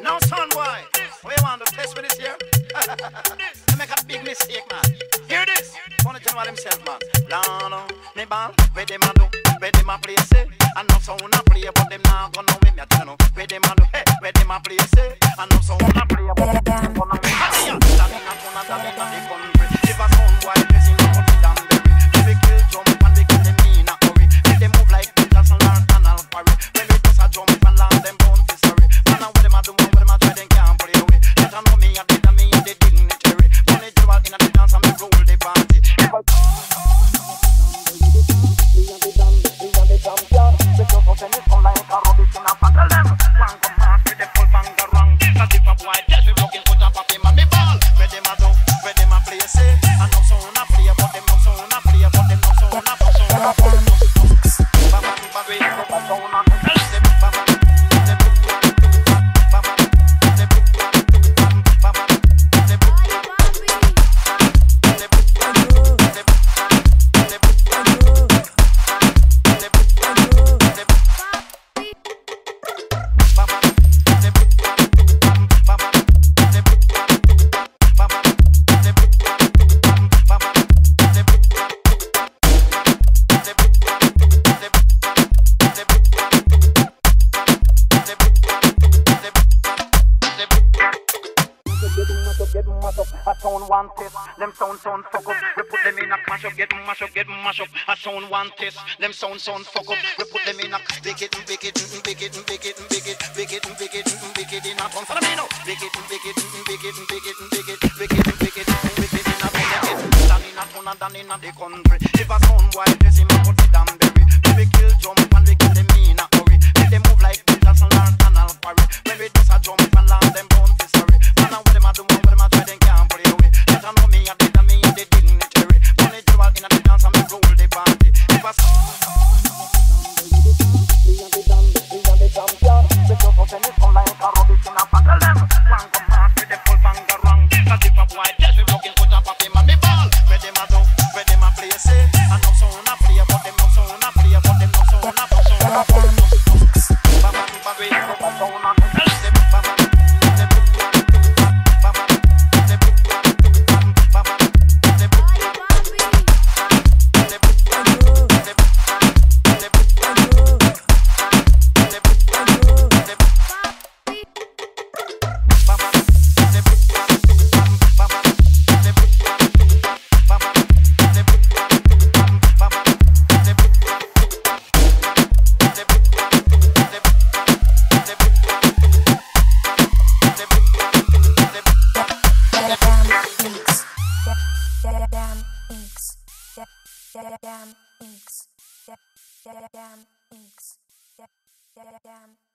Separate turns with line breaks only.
Now, son boy, what you want to test with this here? You make a big mistake, man. Hear this. Wanna tell himself, man. Lano, me ball, where them a do, where them a play, say. I know someone a play, but them not gonna win me. I know where them a do, hey, where them a play, say. I know someone a play, but them not gonna win me. Daddy, the country. If a sound boy pressing up on the damn berry, we kill jump and we kill them in a hurry. Make them move like Peterson and Canal Quarry. When we just a jump and land them down for sorry. Man, what them a do, what them a try, them can't play away. Let them know me a dead and me a the dignitary. Money jewel in a the dance and me rule the party. We are the champion. We just out in the sun like a rubbish in a pan. Tell them, one come back with the full bangarang. Cause if a boy dead, we fucking put up a pin on me ball. Where them a do, where them a play, say. I know someone a play, but them no someone a play, but them no someone a play. Baba, Baba, Baba, a sound one test, them sound fuck up. We put them in a mash up, get mash up, get mash up. A sound one test, them sound fuck up. We put them in a big it, big it, big it, big it, big it, big it, big it, big it in a ton. Follow me now. Big it, big it, big it, big it, big it, big it, big it, big it in a ton. Down in a ton and down in the country. If a sound boy dress him up, put it down berry. We kill jump and we kill them in a hurry. Make them move like Peterson and Canal Quarry. When we just a jump and land them down for sorry. Man, what them a do, what them a try, them can't play away. Let them know me a dead and me a the dignitary. Money jewel in a the dance and me rule the party. If a we are the champion. We just out in the sun like a rubbish in a pan. Tell them, one come back with the full bangarang. Cause if a boy dead, we fucking put up a pin on me ball. Where them a do, where them a play, say. I know someone a play, but them no someone a play, but them no someone a play. Baba, Baba, Baba, tell them, Baba.
Damn.